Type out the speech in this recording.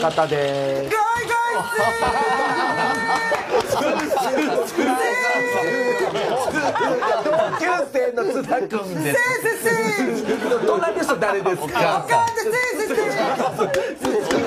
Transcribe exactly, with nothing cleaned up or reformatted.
方です。同級生の津田君です。隣の人誰ですか？